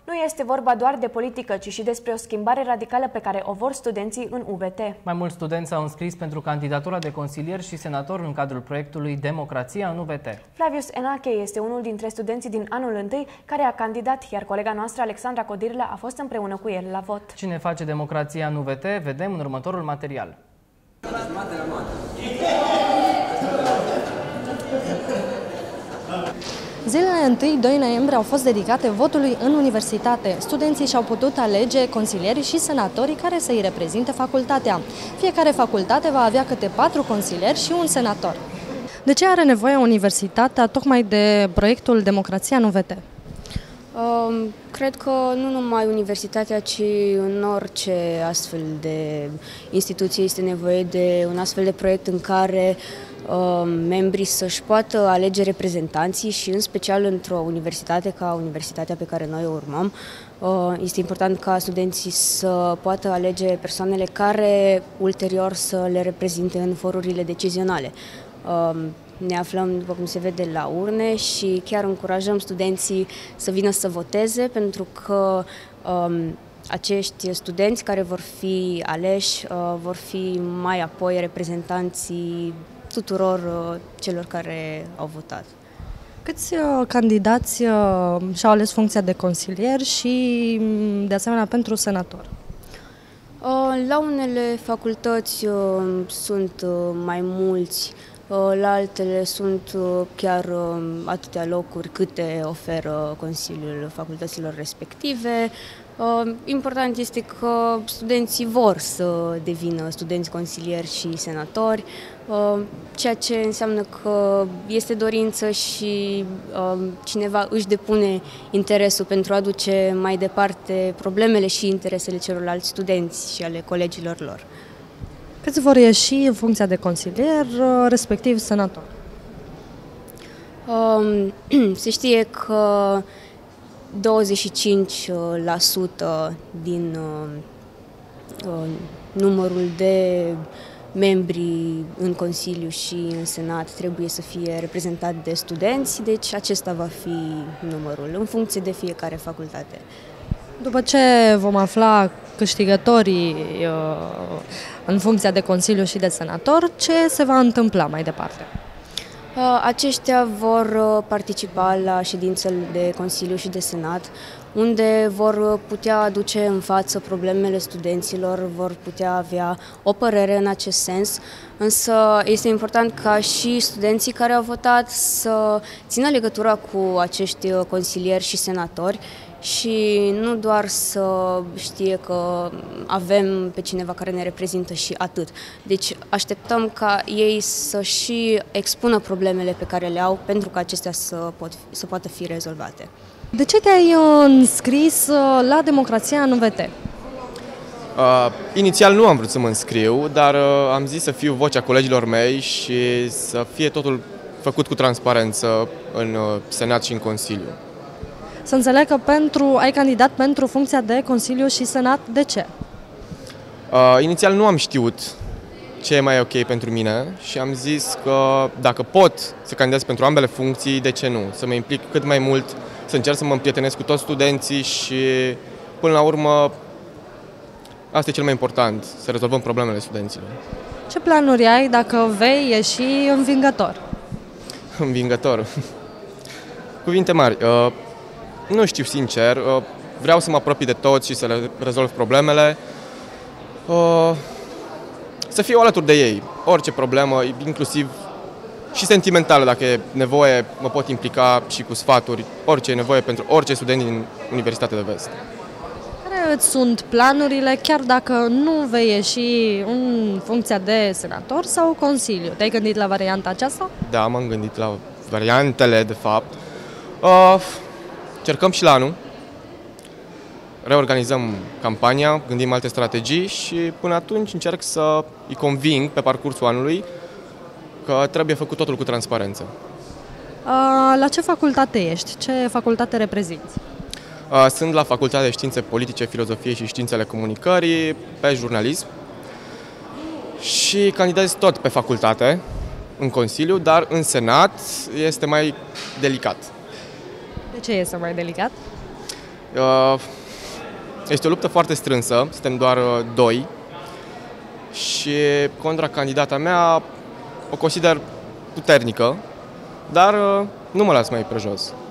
Nu este vorba doar de politică, ci și despre o schimbare radicală pe care o vor studenții în UVT. Mai mulți studenți s-au înscris pentru candidatura de consilier și senator în cadrul proiectului Democrația în UVT. Flavius Enache este unul dintre studenții din anul întâi care a candidat, iar colega noastră Alexandra Codirla a fost împreună cu el la vot. Cine face democrația în UVT, vedem în următorul material. Zilele 1-2 noiembrie au fost dedicate votului în universitate. Studenții și-au putut alege consilierii și senatorii care să îi reprezinte facultatea. Fiecare facultate va avea câte 4 consilieri și un senator. De ce are nevoie universitatea tocmai de proiectul Democrația în UVT? Cred că nu numai universitatea, ci în orice astfel de instituție este nevoie de un astfel de proiect în care membrii să-și poată alege reprezentanții și în special într-o universitate ca universitatea pe care noi o urmăm. Este important ca studenții să poată alege persoanele care ulterior să le reprezinte în forurile decizionale. Ne aflăm, după cum se vede, la urne și chiar încurajăm studenții să vină să voteze, pentru că acești studenți care vor fi aleși vor fi mai apoi reprezentanții tuturor celor care au votat. Câți candidați și-au ales funcția de consilier și, de asemenea, pentru senator? La unele facultăți sunt mai mulți, la altele sunt chiar atâtea locuri câte oferă Consiliul facultăților respective. Important este că studenții vor să devină studenți consilieri și senatori, ceea ce înseamnă că este dorință și cineva își depune interesul pentru a duce mai departe problemele și interesele celorlalți studenți și ale colegilor lor. Câți vor ieși în funcția de consilier, respectiv senator? Se știe că 25% din numărul de membri în Consiliu și în Senat trebuie să fie reprezentat de studenți, deci acesta va fi numărul, în funcție de fiecare facultate. După ce vom afla câștigătorii în funcția de Consiliu și de senator, ce se va întâmpla mai departe? Aceștia vor participa la ședințele de Consiliu și de Senat, unde vor putea aduce în față problemele studenților, vor putea avea o părere în acest sens, însă este important ca și studenții care au votat să țină legătura cu acești consilieri și senatori și nu doar să știe că avem pe cineva care ne reprezintă și atât. Deci așteptăm ca ei să și expună problemele pe care le au pentru ca acestea să poată fi rezolvate. De ce te-ai înscris la Democrația în UVT? Inițial nu am vrut să mă înscriu, dar am zis să fiu vocea colegilor mei și să fie totul făcut cu transparență în Senat și în Consiliu. Să înțeleg că ai candidat pentru funcția de Consiliu și Senat. De ce? Inițial nu am știut ce e mai ok pentru mine și am zis că dacă pot să candidez pentru ambele funcții, de ce nu? Să mă implic cât mai mult, să încerc să mă împrietenesc cu toți studenții și, până la urmă, asta e cel mai important, să rezolvăm problemele studenților. Ce planuri ai dacă vei ieși învingător? Învingător? Cuvinte mari. Nu știu sincer, vreau să mă apropii de toți și să le rezolv problemele, să fiu alături de ei, orice problemă, inclusiv și sentimentală, dacă e nevoie, mă pot implica și cu sfaturi, orice e nevoie pentru orice student din Universitatea de Vest. Care îți sunt planurile, chiar dacă nu vei ieși în funcția de senator sau consiliu? Te-ai gândit la varianta aceasta? Da, m-am gândit la variantele, de fapt. Cercăm și la anul, reorganizăm campania, gândim alte strategii și până atunci încerc să îi conving pe parcursul anului că trebuie făcut totul cu transparență. La ce facultate ești? Ce facultate reprezinți? Sunt la Facultatea de Științe Politice, Filozofie și Științele Comunicării, pe jurnalism și candidez tot pe facultate, în Consiliu, dar în Senat este mai delicat. De ce este mai delicat? Este o luptă foarte strânsă, suntem doar doi și contracandidata mea o consider puternică, dar nu mă las mai prejos.